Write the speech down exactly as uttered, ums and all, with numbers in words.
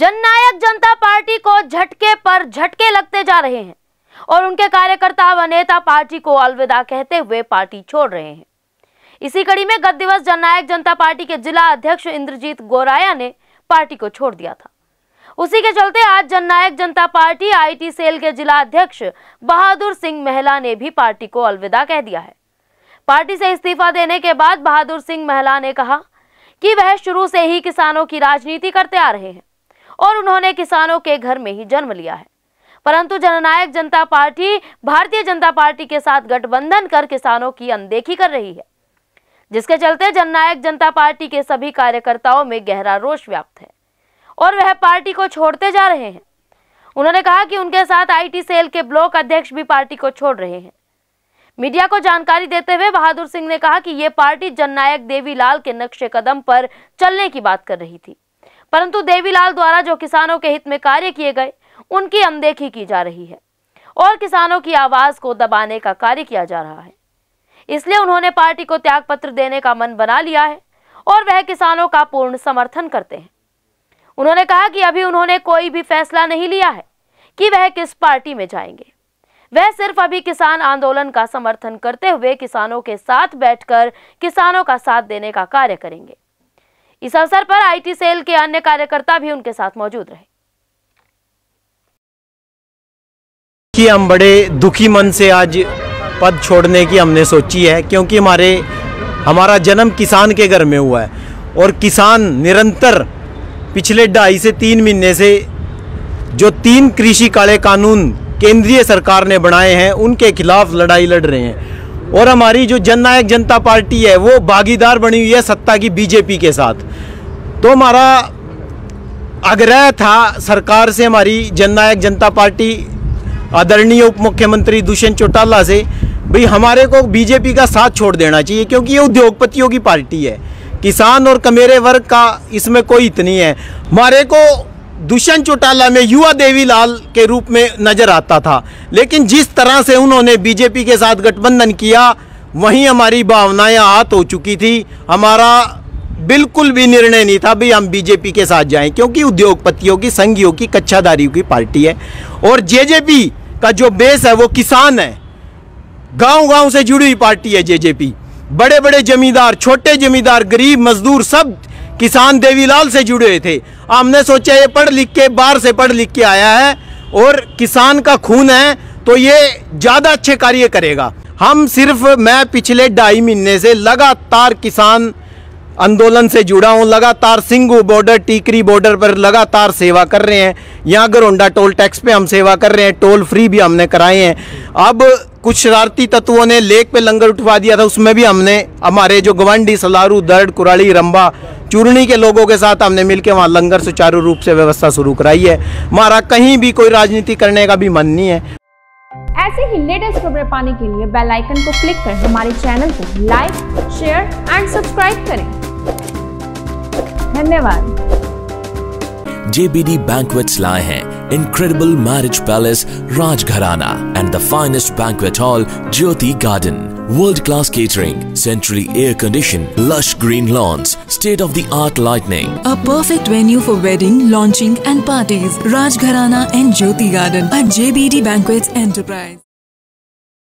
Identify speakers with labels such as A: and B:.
A: जननायक जनता party को झटके पर झटके लगते जा रहे हैं और उनके कार्यकर्ता व नेता पार्टी को अलविदा कहते हुए पार्टी छोड़ रहे हैं। इसी कड़ी में गत दिवस जननायक जनता पार्टी के जिला अध्यक्ष इंद्रजीत गोराया ने पार्टी को छोड़ दिया था। उसी के चलते आज जननायक जनता पार्टी आईटी सेल के जिला अध्यक्ष बहादुर सिंह महला ने भी पार्टी को अलविदा कह दिया है। पार्टी से इस्तीफा देने के बाद बहादुर सिंह महला ने कहा कि वह शुरू से ही किसानों की राजनीति करते आ रहे हैं और उन्होंने किसानों के घर में ही जन्म लिया है, परंतु जननायक जनता पार्टी भारतीय जनता पार्टी के साथ गठबंधन कर किसानों की अनदेखी कर रही है, जिसके चलते जननायक जनता पार्टी के सभी कार्यकर्ताओं में गहरा रोष व्याप्त है और वह पार्टी को छोड़ते जा रहे हैं। उन्होंने कहा कि उनके साथ आईटी सेल के ब्लॉक अध्यक्ष भी पार्टी को छोड़ रहे हैं। मीडिया को जानकारी देते हुए बहादुर सिंह ने कहा कि ये पार्टी जननायक देवीलाल के नक्शे कदम पर चलने की बात कर रही थी, परंतु देवीलाल द्वारा जो किसानों के हित में कार्य किए गए उनकी अनदेखी की जा रही है और किसानों की आवाज को दबाने का कार्य किया जा रहा है। इसलिए उन्होंने पार्टी को त्यागपत्र देने का मन बना लिया है और वह किसानों का पूर्ण समर्थन करते हैं। उन्होंने कहा कि अभी उन्होंने कोई भी फैसला नहीं लिया है कि वह किस पार्टी में जाएंगे। वह सिर्फ अभी किसान आंदोलन का समर्थन करते हुए किसानों के साथ बैठकर किसानों का साथ देने का कार्य करेंगे। इस अवसर पर आईटी सेल के अन्य कार्यकर्ता भी उनके साथ मौजूद रहे।
B: कि हम बड़े दुखी मन से आज पद छोड़ने की हमने सोची है, क्योंकि हमारे हमारा जन्म किसान के घर में हुआ है और किसान निरंतर पिछले ढाई से तीन महीने से जो तीन कृषि काले कानून केंद्रीय सरकार ने बनाए हैं उनके खिलाफ लड़ाई लड़ रहे हैं और हमारी जो जननायक जनता पार्टी है वो भागीदार बनी हुई है सत्ता की बीजेपी के साथ। तो हमारा आग्रह था सरकार से, हमारी जननायक जनता पार्टी आदरणीय उप मुख्यमंत्री दुष्यंत चौटाला से, भाई हमारे को बीजेपी का साथ छोड़ देना चाहिए, क्योंकि ये उद्योगपतियों की पार्टी है। किसान और कमेरे वर्ग का इसमें कोई हित नहीं है। हमारे को दुष्यंत चौटाला में युवा देवीलाल के रूप में नजर आता था, लेकिन जिस तरह से उन्होंने बीजेपी के साथ गठबंधन किया वहीं हमारी भावनाएं आहत हो चुकी थी। हमारा बिल्कुल भी निर्णय नहीं था भाई हम बीजेपी के साथ जाएं, क्योंकि उद्योगपतियों की, संघियों की, कच्छादारियों की पार्टी है और जेजेपी का जो बेस है वो किसान है। गांव गांव से जुड़ी हुई पार्टी है जेजेपी। बड़े बड़े जमींदार, छोटे जमींदार, गरीब मजदूर सब किसान देवीलाल से जुड़े हुए थे। हमने सोचा ये पढ़ लिख के, बाहर से पढ़ लिख के आया है और किसान का खून है तो ये ज़्यादा अच्छे कार्य करेगा। हम सिर्फ, मैं पिछले ढाई महीने से लगातार किसान आंदोलन से जुड़ा हूँ, लगातार सिंगू बॉर्डर, टीकरी बॉर्डर पर लगातार सेवा कर रहे हैं। यहाँ गरोंडा टोल टैक्स पे हम सेवा कर रहे हैं, टोल फ्री भी हमने कराए हैं। अब कुछ शरारती तत्वों ने लेक पे लंगर उठवा दिया था, उसमें भी हमने हमारे जो गवंडी, सलारू, दर्द, कुराड़ी, रंबा, चूरनी के लोगों के साथ हमने मिलकर वहाँ लंगर सुचारू रूप से व्यवस्था शुरू कराई है। हमारा कहीं भी कोई राजनीति करने का भी मन नहीं है।
C: ऐसे ही लेटेस्ट खबरें पाने के लिए बेल आइकन को क्लिक कर हमारे चैनल को लाइक, शेयर एंड सब्सक्राइब करें। धन्यवाद।
D: J B D Banquets लाए हैं incredible marriage palace Rajgharana and the finest banquet hall Jyoti Garden. World-class catering, centrally air-conditioned, lush green lawns, state-of-the-art lighting.
E: A perfect venue for wedding, launching and parties. Rajgharana and Jyoti Garden at J B D Banquets Enterprise.